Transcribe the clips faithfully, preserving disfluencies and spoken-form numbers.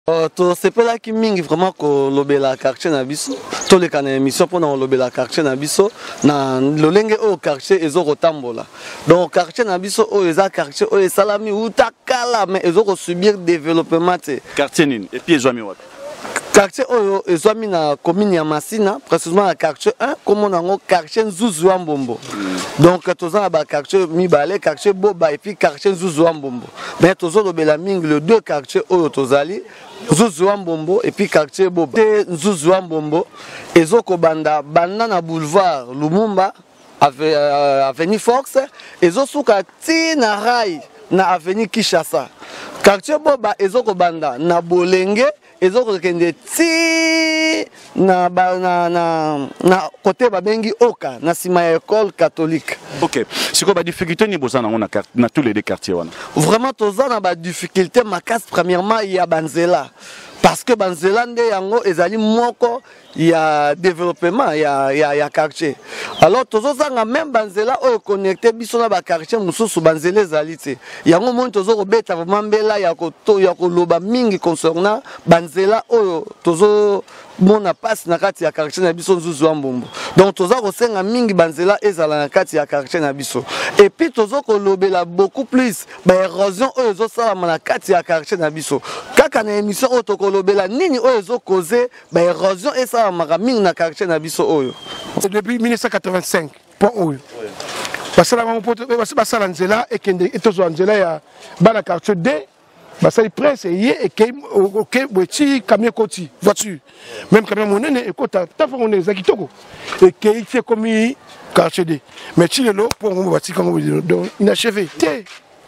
Uh, to sepela ki mingi vraiment ko lobela quartier na biso to le kana émission pour na lobela quartier na biso na lolenge o quartier ezo kotambola donc quartier na biso o eza quartier o salami utakala mais ezo ko subir développement te quartier nini et puis ezwami wapi quartier oyo ezwami na commune ya Masina précisément na quartier un comme on a quartier Nzuzu wa Mbombo donc toza ba quartier mibale quartier Boba et puis quartier Nzuzu wa Mbombo mais tozo lobela mingi le deux quartiers oyo tozali Nzuzu wa Mbombo et puis quartier Boba Nzuzu wa Mbombo ezoko banda banda na boulevard Lumumba avenue Fox ezosuka ti na rai na avenue Kishasa quartier Boba ezoko banda na Bolenge ezoko kende ti na na na na côté babengi Oka na sima ya école catholique. OK. C'est quoi ba difficulté ni bozana on a na tous les deux quartiers wana. Vraiment tozana ba difficulté makasi premièrement il y a banzela parce que banzela nde yango ezali moko ya développement ya ya ya quartier. Alors tozozanga même banzela o connecté biso na ba quartier mususu banzela ezali te. Yango mon tozo kobeta vraiment mbela ya ko to ya ko loba mingi concernant banzela oyo tozo mona passe na kati ya quartier na biso Nzuzu wa Mbombo. Donc toza ko senga mingi banzela ezala na kati ya quartier na biso. Et puis tozo ko lobela beaucoup plus ba érosion oyo zo sala na kati ya quartier na biso. Kaka na émission oyo to ko lobela nini oyo zo causer ba érosion et ça maka mingi na quartier na biso oyo. Depuis mille neuf cent quatre-vingt-cinq point oyo. Basala ngo poto basala nzela et kende etozo nzela ya bana quartier D. Basali presse yé et que OK boti camion koti voiture même camion monene et kota tafa on est zakitoko et que il fait comme quartier D mais tu le pour on bati comme inachevé té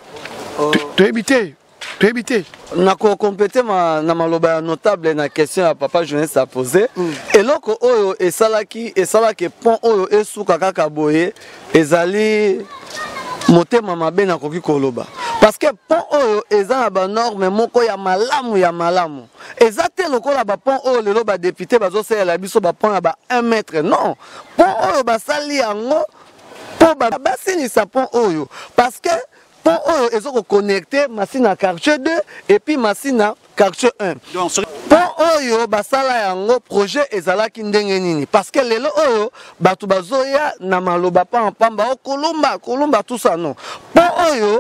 tu habité tu habité na ko compléter ma na maloba notable na question à papa jeunesse a posé et loko oyo esalaki esalaki pont oyo esuka kaka boye ezali motema mabe na koki koloba parce que pont oyo eza na ba norme moko ya malamu ya malamu eza te lokola ba pont oyo lelo ba député bazo sala biso ba pont ya ba un mètre non pont oyo basali yango po ba basini sa pont oyo parce que pont oyo ezoko connecter Masina quartier deux et puis Masina quartier un pont oyo basala yango projet ezalaki ndenge nini parce que lelo oyo batu bazoya na maloba pa pamba o kolumba kolumba tout ça non pont oyo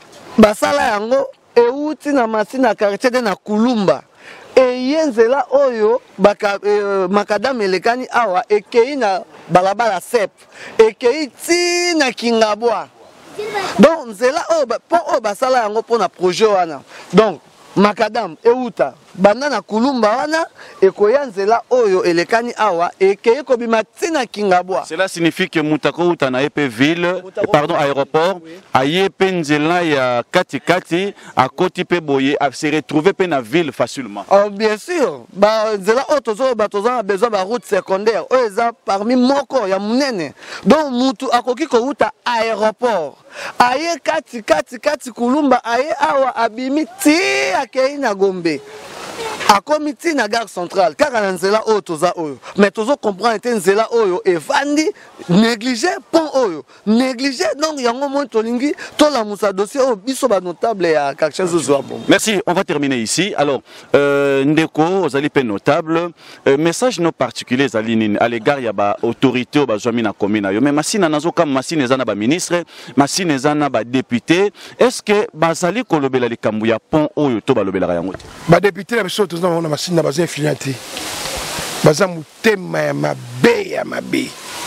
basala yango euti na Masina quartier de na Kulumba e yenzela oyo baka eh, makadam elekani awa ekei na balabala sep ekei ti na Kingabwa donc nzela oyo pont oyo basala yango pona projet wana donc makadam euta banda na Kulumba wana ekoya nzela oyo elekani awa ekei kobima tina Kingabwa. Cela signifie que mutako uta na ep ville pardon aéroport aye pe nzela ya kati kati a koti pe boye a se retrouver pe na ville facilement. Oh bien sûr ba nzela oyo tozo ba tozo a besoin ba route secondaire oyo eza parmi moko ya munene donc mutu akoki ko uta aéroport aye kati kati kati Kulumba aye awa abimi ti akei na Gombe a comité na gare centrale car na nzela oyo toza oyo mais tozo comprendre te nzela oyo evandi négligé pont oyo négligé donc yango mo tolingi to la musa dossier oyo biso ba notable ya quartier Nzuzu wa Mbombo. Merci, on va terminer ici. Alors euh, ndeko ozali pe notable euh, message no particulier zali nini à l'égard ya ba autorité o ba zwami na commune yo mais Masina nazo kam Masina ezana ba ministre Masina ezana ba député est-ce que bazali kolobela likambu ya pont oyo to ba lobela yango ba député na biso tozana na Masina baza influenté baza mutema ya mabe ya mabe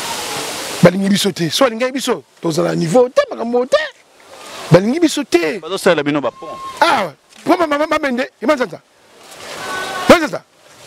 balingi biso te so balingi biso tozana niveau te makambo te balingi biso te bazo sala bino ba pont ah po mama mama bende imanzanza manzanza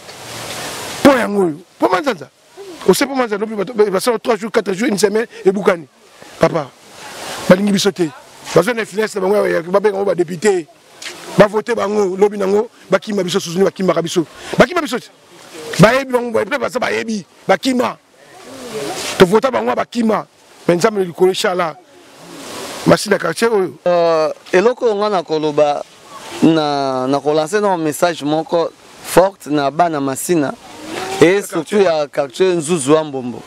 po yango po manzanza o se po manzanza no ba ça trois jours quatre jours une semaine et bukani papa balingi biso te bazo na influence na bango ya ba benga ba député ba voter bango lobi nango bakima biso suzuni bakima ka biso bakima biso ba yebi bango ba peut pas ba yebi bakima to voter bango bakima menzamu likolo shala Masina quartier oyo euh eloko ngana koloba na na ko lancer un message moko forte na bana Masina et surtout ya quartier Nzuzu wa Mbombo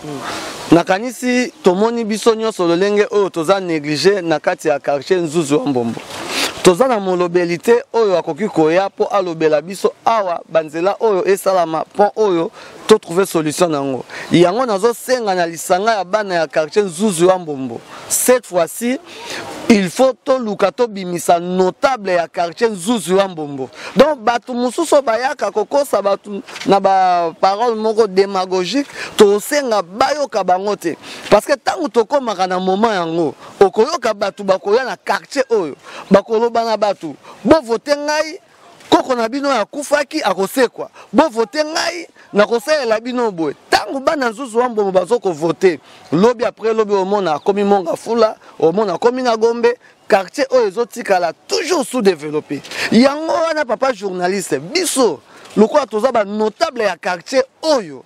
nakanisi tomoni biso nyonso lolenge oyo toza négligé na kati ya quartier Nzuzu wa Mbombo toza na molobelité oyo akoki koya po alobela biso awa banzela oyo esalama pont oyo to trouver solution nango yango nazo senga na lisanga ya bana ya quartier Nzuzu ya Mbombo. Cette fois-ci il faut to lukato bimisa notable ya quartier Nzuzu ya Mbombo. Donc batu mususo bayaka kokosa batu na ba parole moko démagogique to senga bayoka bango te parce que tangu tokomaka na moment yango okoyoka batu bakoya na quartier oyo bakoloba na batu bo voter ngai koko na bino ya kufaki akosekwa bo voter ngai na kosela bino boy tangu bana Nzuzu ya Mbombo bazoko voter lobi après lobi omona komi monga fula omona komi na Gombe quartier oyo ezotikala toujours sous-développé yango wana papa journaliste biso lokwa toza ba notable ya quartier oyo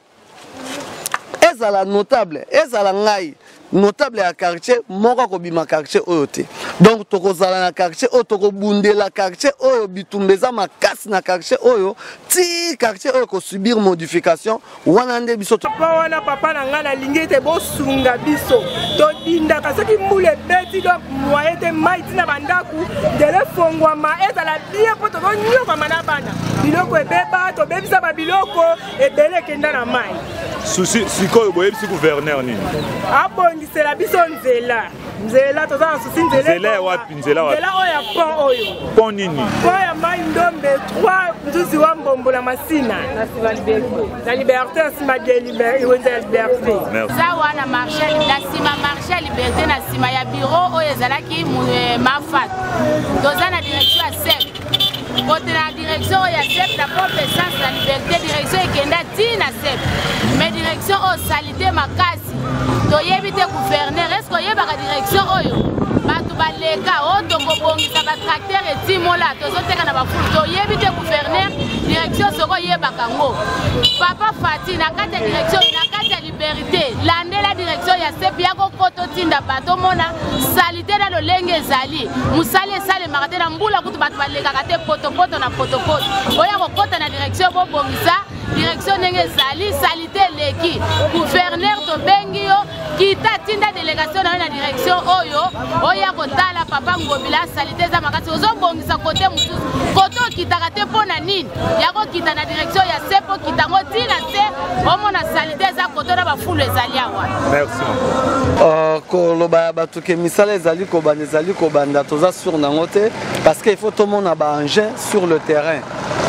ezala notable ezala ngai notable ya quartier moko ko bima quartier oyo te donc tokozala na quartier oyo tokobundela quartier oyo bitumbeza makasi na quartier oyo ti quartier oyo ko subir modification wana nde biso papa wana papa na ngana lingete bosunga biso to dinda kasaki mbule beti donc moyen te maiti na bandaku dele fongwama ezala bien po to nyoka mana bana biloko ebeba to bebisa ba biloko ebele kenda na mai souci sikoyo boyebisi gouverneur nini abongisela biso nzela nzela toza na souci nzela nzela wapi nzela wapi nzela oyo ya pont oyo pont nini pont ya mai ndombe trois Nzuzu ya Mbombo na Masina na siva liberté na liberté sima de liberté iwenza ya liberté zawa na marché na sima marché liberté na sima ya bureau oyo ezalaki mafat toza na direction ya sep côté la direction ya sep la propre essence la liberté direction ekenda ti na sep mais direction au salité makasi toyebi te gouverneur est-ce que yebaka direction oyo batu baleka oto kobongisa ba tracteur etimola tozoteka na bafulu toyebi te gouverneur direction soko yebaka ngo papa Fati na kati ya direction na kati ya liberté lande la direction ya sep yako koto tinda bato mona salité na lolenge ezali musali esale marate na mbula kutu batu baleka kate poto poto na poto poto oya kokota na direction bobongisa direction ndenge ezali salité leki gouverneur to bengi yo kita tinda délégation na na direction oyo oya kotala papa Ngobila salité za makati ozobongisa kote mususu koto kitaka te pona nini yako kita na direction ya sepo kitango tina te omona salité za koto na bafulu ezali awa. Merci. Euh koloba batu ke misala ezali ko banda ezali ko banda toza sur nango te parce que il faut tout monde ba engin sur le terrain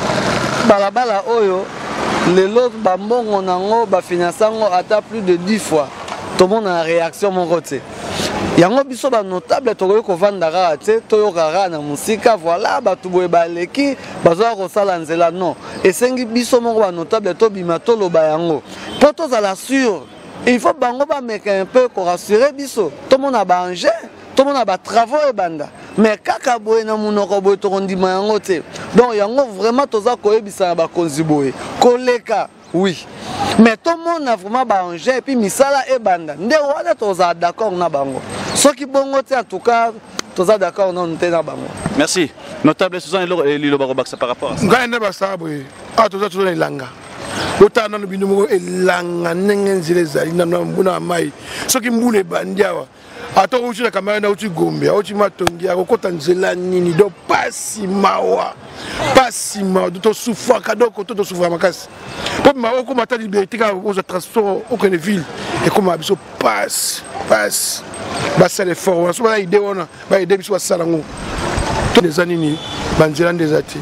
balabala oyo lelo bambongo nango ba finançango ata plus de dix fois tout le monde a réaction mon côté yango biso ba notable tokoyo ko vanda kaka te toyo kaka na musika voilà batu boye baleki bazoa ko sala nzela non esengi biso moko ba notable to bima to loba yango po tozala sûr il faut bango ba meka un peu ko rassurer biso tout le monde a ba engin tout le monde a ba travaux et banda mais kaka boye na munoko boye to ndima yango te donc yango vraiment toza koyebisa ba konzi boye koleka oui mais tout le monde a vraiment ba engin et puis misala et banda nde wala toza d'accord na bango soki bongo te en tout cas toza d'accord non te na bango. Merci notable Suzanne Lilo Barobaksa par rapport à ça ngai ne basa boye a toza toza elanga otana no bino mo elanga ndenge nzile zali na mbuna mai soki mbule bandiawa ato uchi na kamera na uchi Gombe uchi matongi akokota nzela nini do pasi mawa pasi mawa to souffra kadoko to souffra makasi po mawa ko mata liberté ka oza transport aucune ville et comme abiso passe passe basa les forts so ba idée ona ba idée biso basala ngo to des anini banzela ndezati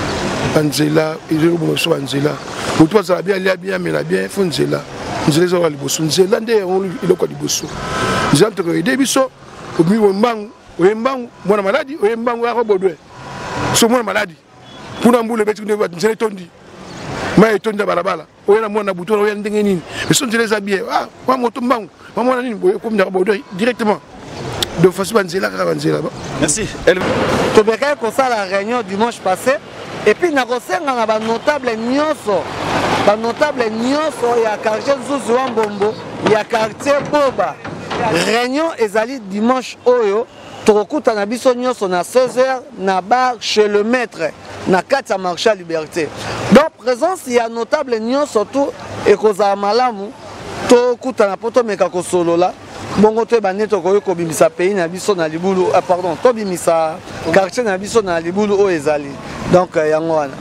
banzela izelo bo so banzela mutu bazala bien lia bien mais la bien fonzela nzela zo liboso nzela nde iloko liboso nzela to ko idée biso obi wembangu wembangu mwana maladi wembangu ya robodwe so mwana maladi puna mbule beti ne nzela tondi mai tonda balabala oyena mwana buto oyena ndenge nini mais so nzela za bien ah wa moto mbangu mwana nini boye ko mnyaka bodwe directement de façon banzela ka banzela. Merci. Tobeka ko sala réunion dimanche passé et puis na kosenga na ba notable nyonso ba notable nyonso ya quartier Nzuzu ya Mbombo ya quartier Boba réunion ezali dimanche oyo tokokuta na biso nyonso na seize heures na bar chez le maître na kati ya marché à liberté donc présence ya notable nyonso tout et kozala malamu tokuta na poto meka kosolola bongo to bande tokoki kobimisa pays na biso na libulu pardon tobimisa quartier na biso na libulu oyo ezali donc yango wana